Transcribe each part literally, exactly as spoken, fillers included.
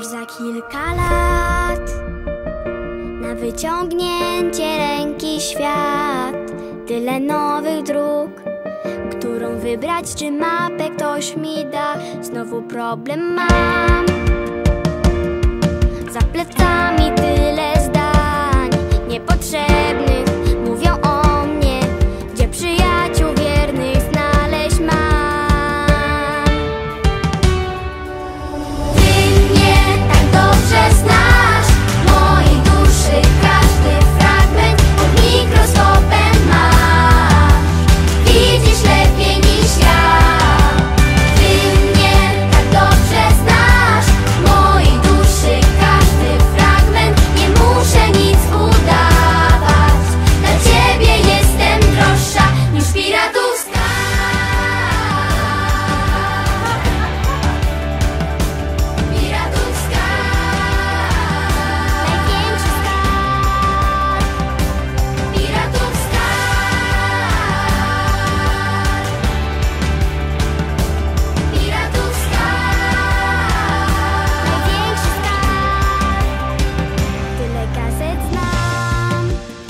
już za kilka lat na wyciągnięcie ręki świat. Tyle nowych dróg, którą wybrać, czy mapę ktoś mi da. Znowu problem mam, za plecami tyle zdań niepotrzebnych, mówią o mnie, gdzie przyjaciół wiernych znaleźć mam. Ty mnie tak dobrze znasz, mojej duszy każdy fragment pod mikroskopem masz. Widzisz lepiej niż ja. Ty mnie tak dobrze znasz, mojej duszy każdy fragment. Nie muszę nic udawać, dla ciebie jestem droższa niż piratów skarb. Piratów skarb, największy skarb. Piratów skarb, piratów skarb, największy skarb. Tyle gazet znam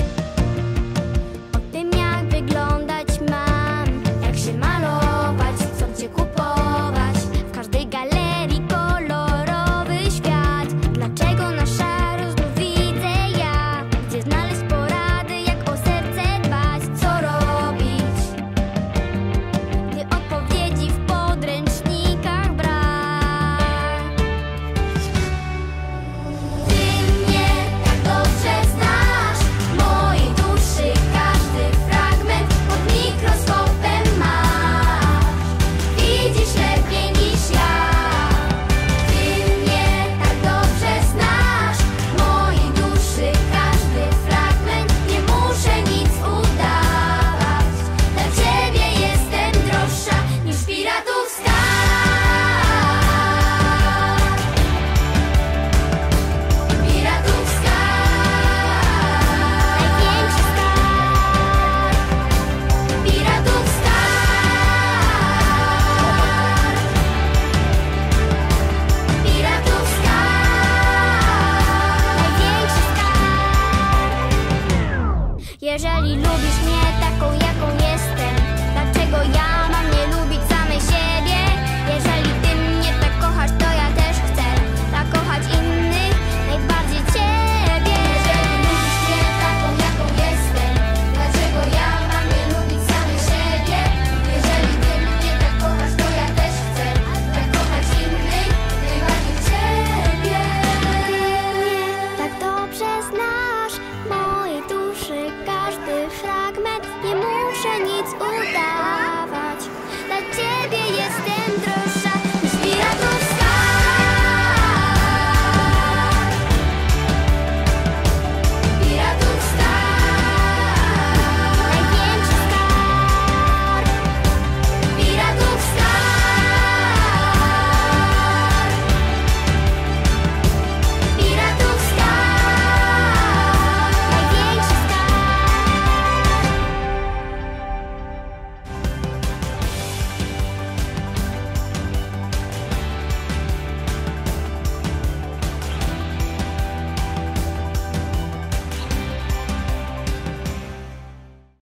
o tym, jak wyglądać mam, jak się malować, co gdzie kupować. W każdej galerii kolorowy świat. Dlaczego na szaro znów widzę ja? Gdzie znaleźć porady, jak o serce dbać, co robić, gdy odpowiedzi w podręcznikach brak? Ty mnie tak dobrze znasz, mojej duszy każdy fragment pod mikroskopem masz. Widzisz lepiej niż ja. Ty mnie tak dobrze znasz, mojej duszy każdy fragment. Nie muszę nic udawać, dla ciebie jestem droższa niż piratów skarb. Piratów skarb, największy skarb. Piratów skarb, piratów skarb, największy skarb. Jeżeli lubisz mnie taką,